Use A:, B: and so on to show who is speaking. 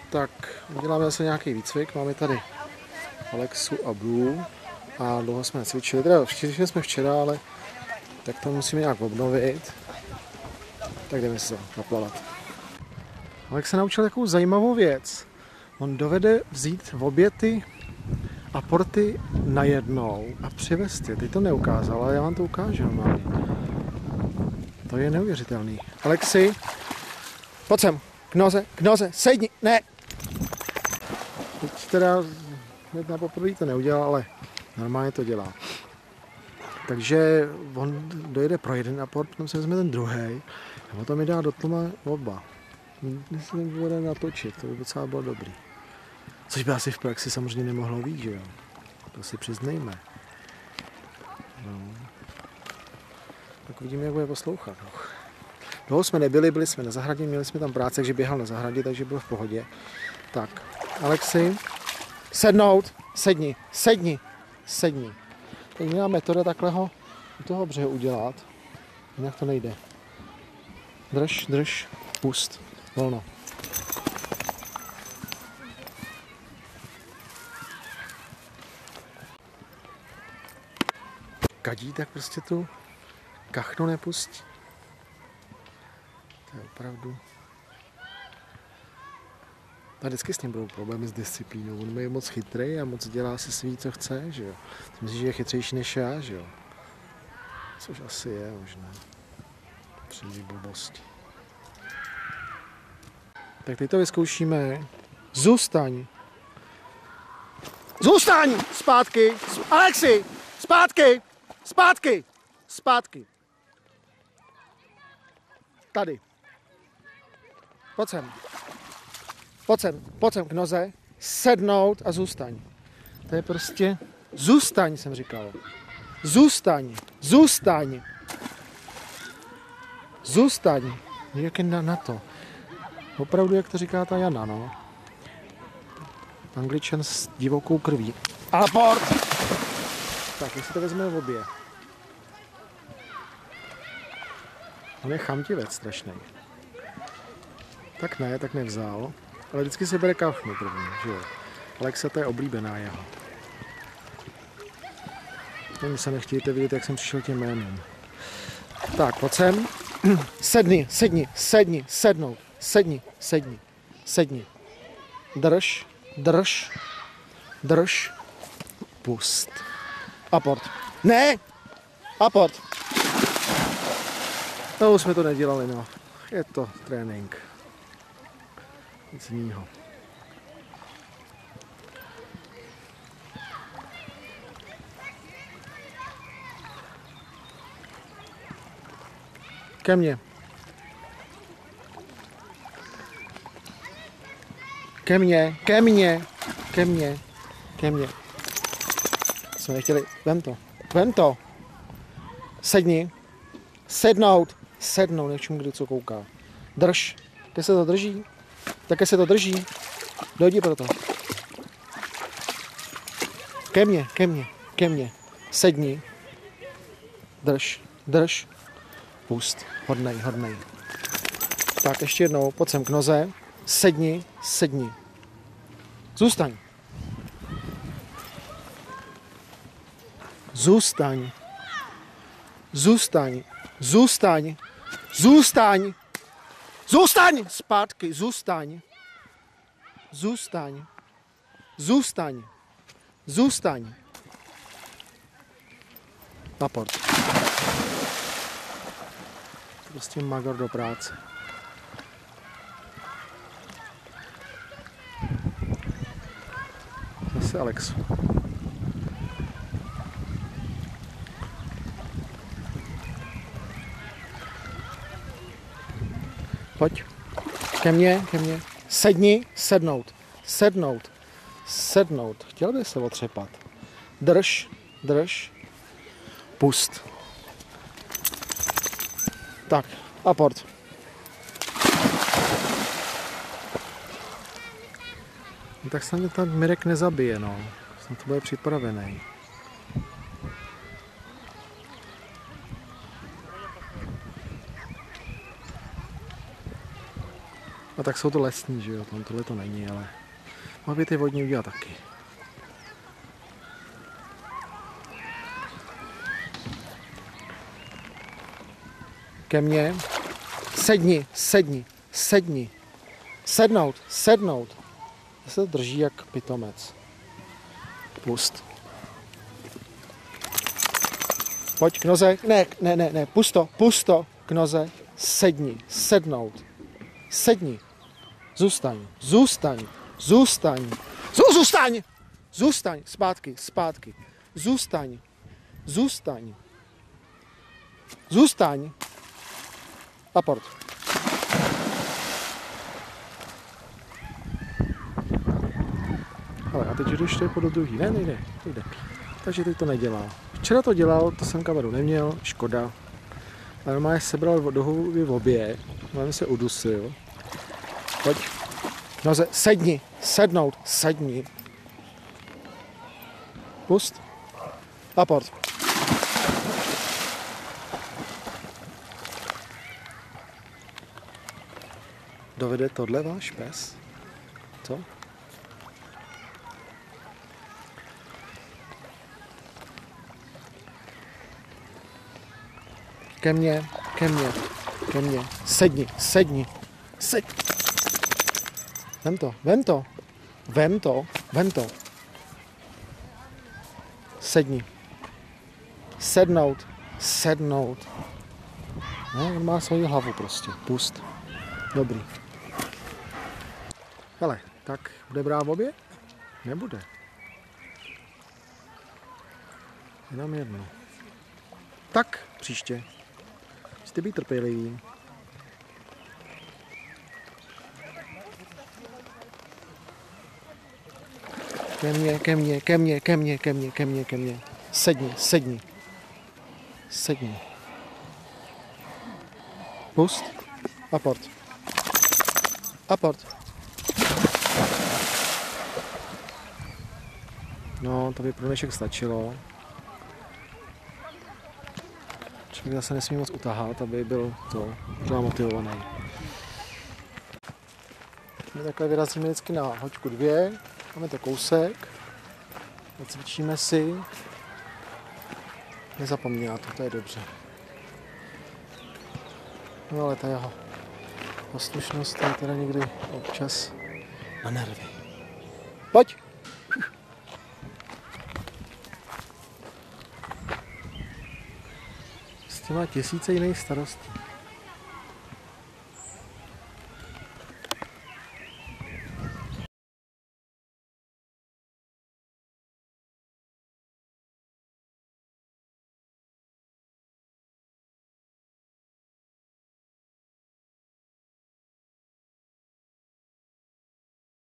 A: Tak, uděláme zase nějaký výcvik. Máme tady Alexu a Blue a dlouho jsme necvičili. Teda včera jsme včera, ale tak to musíme nějak obnovit. Tak jdeme se zaplavat. Alex se naučil takovou zajímavou věc. On dovede vzít obě ty aporty najednou a přivést je. Teď to neukázal, ale já vám to ukážu normálně. To je neuvěřitelný. Alexi, pojď sem, k noze, sedni, ne! Teď teda na poprvé to neudělal, ale normálně to dělá. Takže on dojede pro jeden aport, potom se vezme ten druhý a potom mi dá do tluma oba. Když se ten bude natočit, to by docela bylo dobrý. Což by asi v praxi samozřejmě nemohlo být, že jo? To si přiznejme. No. Tak uvidíme, jak bude poslouchat. Dlouho jsme nebyli, byli jsme na zahradě, měli jsme tam práce, takže běhal na zahradě, takže byl v pohodě. Tak, Alexi, sednout, sedni. Teď měla metoda takhle ho u toho břehu udělat, jinak to nejde. Drž, pust, volno. Kadí, tak prostě tu kachnu nepustí. To je opravdu... A vždycky s ním budou problémy s disciplínou. On je moc chytrý a moc dělá si svý, co chce, že jo. Myslím, že je chytřejší než já, že jo. Což asi je možná. Přijde blbosti. Tak teď to vyzkoušíme. Zůstaň! Zpátky! Alexi! Zpátky! Tady. Pojď sem k noze, sednout a zůstaň. To je prostě... Zůstaň, jsem říkal. Zůstaň. Jak je na to. Opravdu, jak to říká ta Jana, no. Angličan s divokou krví. Aport! Tak, jestli to vezmeme v obě. On je chamtivec strašný. Tak nevzal. Ale vždycky se bere kachnu první, že jo. Alexa, to je oblíbená jeho. Teď se nechtějte vidět, jak jsem přišel těm jménům. Tak, pojď sem. Sedni. Drž. Pust. Aport. Ne! Aport. No, už jsme to nedělali, no. Je to trénink. Nic jiného. Ke mně. Jsme nechtěli. Vem to. Sedni. Sednout, nechci mu kdy co kouká. Drž. Také se to drží. Dojdi pro to. Ke mně. Sedni. Drž. Pust. Hodnej. Tak, ještě jednou, pojď sem k noze. Sedni. Zůstaň. Zpátky, zůstaň. Aport. Prostě magor do práce. Zase Alex. Pojď. Ke mně. Sedni, sednout. Chtěl by se otřepat. Drž. Pust. Tak, aport. No, tak se mě tam Mirek nezabije, no. Jsem to bude připravený. A tak jsou to lesní, že jo, tam tohle to není, ale mohl by ty vodní udělat taky. Ke mně. Sedni, sedni, sedni. Sednout, sednout. Se drží jak pitomec. Pust. Pojď k noze. Ne, pusto, pusto. K noze. Sedni, sednout. Sedni. Zůstaň, zůstaň, zůstaň. Zůstaň! Zůstaň, zpátky, zpátky. Zůstaň, zůstaň. Zůstaň. Aport. Ale a teď jdeš to je po do druhý. Ne, nejde. Takže teď to nedělá. Včera to dělal, to jsem kameru neměl, škoda. A normálně sebral do hůvy v obě, normálně se udusil. Pojď. Noze, sedni, sednout, sedni. Pust. Aport. Dovede tohle váš pes? Co? Ke mně, ke mně, ke mně. Sedni, sedni, sedni. Vem to, vem to, vem to, vem to. Sedni. Sednout, sednout. Ne, on má svoji hlavu prostě. Pust. Dobrý. Hele, tak bude brát v obě? Nebude. Jenom jedno. Tak, příště. Musíte být trpěliví. Ke mně, ke mně, ke mně, ke mně, ke mně, ke mně, ke mně. Sedni, sedni. Sedni. Pust. Aport. Aport. No, to by pro dnešek stačilo. Člověk zase nesmí moc utahat, aby byl to možná motivovaný. My takhle vyrazíme vždycky na hoďku 2, máme to kousek, cvičíme si, nezapomíná to je dobře. No ale ta jeho poslušnost je teda někdy občas na nervy. Pojď! S těma tisíce jiných starostí.